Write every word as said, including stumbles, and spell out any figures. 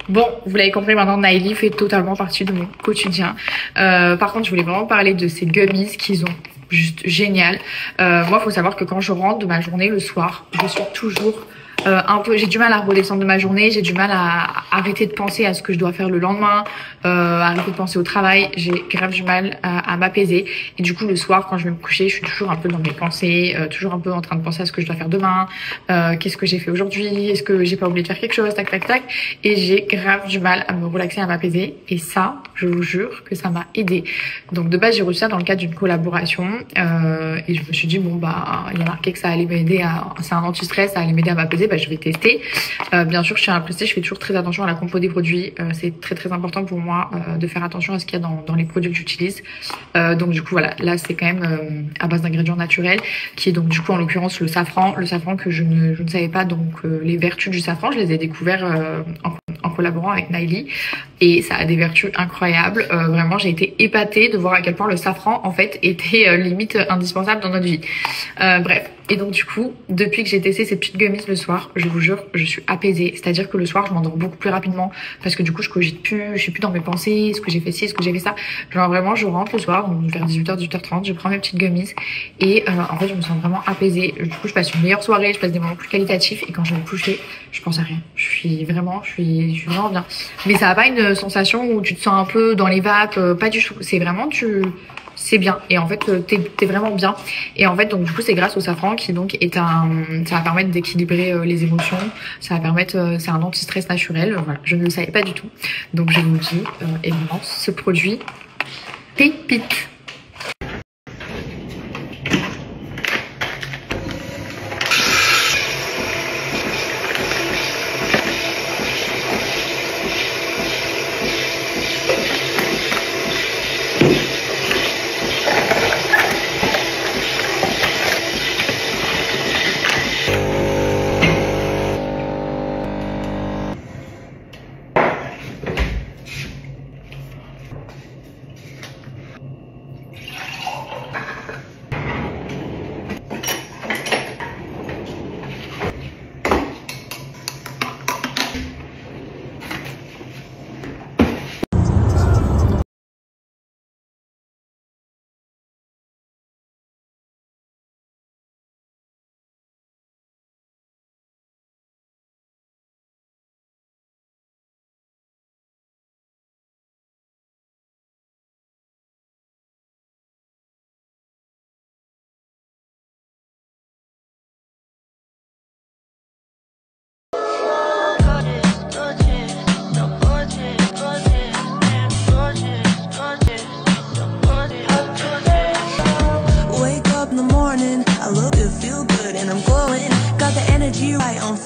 Bon, vous l'avez compris maintenant, Nightly fait totalement partie de mon quotidien. Euh, par contre, je voulais vraiment parler de ces gummies qu'ils ont. Juste génial. Euh, moi, il faut savoir que quand je rentre de ma journée le soir, je suis toujours euh, un peu... J'ai du mal à redescendre de ma journée, j'ai du mal à, à arrêter de penser à ce que je dois faire le lendemain, euh, arrêter de penser au travail. J'ai grave du mal à, à m'apaiser. Et du coup, le soir, quand je vais me coucher, je suis toujours un peu dans mes pensées, euh, toujours un peu en train de penser à ce que je dois faire demain, euh, qu'est-ce que j'ai fait aujourd'hui, est-ce que j'ai pas oublié de faire quelque chose, tac, tac, tac. Et j'ai grave du mal à me relaxer, à m'apaiser. Et ça, je vous jure que ça m'a aidé. Donc de base, j'ai reçu ça dans le cadre d'une collaboration. Euh, et je me suis dit, bon, bah, il y a marqué que ça allait m'aider à... C'est un anti-stress, ça allait m'aider à m'apaiser. Bah, je vais tester. Euh, bien sûr, je tiens à préciser, je fais toujours très attention à la compo des produits. Euh, c'est très très important pour moi euh, de faire attention à ce qu'il y a dans, dans les produits que j'utilise. Euh, donc du coup, voilà, là c'est quand même euh, à base d'ingrédients naturels, qui est donc du coup en l'occurrence le safran. Le safran que je ne, je ne savais pas, donc euh, les vertus du safran, je les ai découverts euh, en, en collaborant avec Nightly. Et ça a des vertus incroyables. Euh, vraiment, j'ai été épatée de voir à quel point le safran, en fait, était euh, limite indispensable dans notre vie. Euh, bref. Et donc, du coup, depuis que j'ai testé ces petites gummies le soir, je vous jure, je suis apaisée. C'est-à-dire que le soir, je m'endors beaucoup plus rapidement parce que du coup, je cogite plus, je suis plus dans mes pensées, ce que j'ai fait ci, ce que j'ai fait ça. Genre vraiment, je rentre le soir, donc vers dix-huit heures, dix-huit heures trente, je prends mes petites gummies et euh, en fait, je me sens vraiment apaisée. Du coup, je passe une meilleure soirée, je passe des moments plus qualitatifs et quand je vais me coucher, je pense à rien. Je suis vraiment, je suis, je suis vraiment bien. Mais ça n'a pas une sensation où tu te sens un peu dans les vapes, euh, pas du tout. C'est vraiment, tu... c'est bien et en fait t'es es vraiment bien et en fait donc du coup c'est grâce au safran qui donc est un, ça va permettre d'équilibrer euh, les émotions, ça va permettre, euh, c'est un anti-stress naturel, euh, voilà, je ne le savais pas du tout, donc je vous dis euh, évidemment ce produit pépite.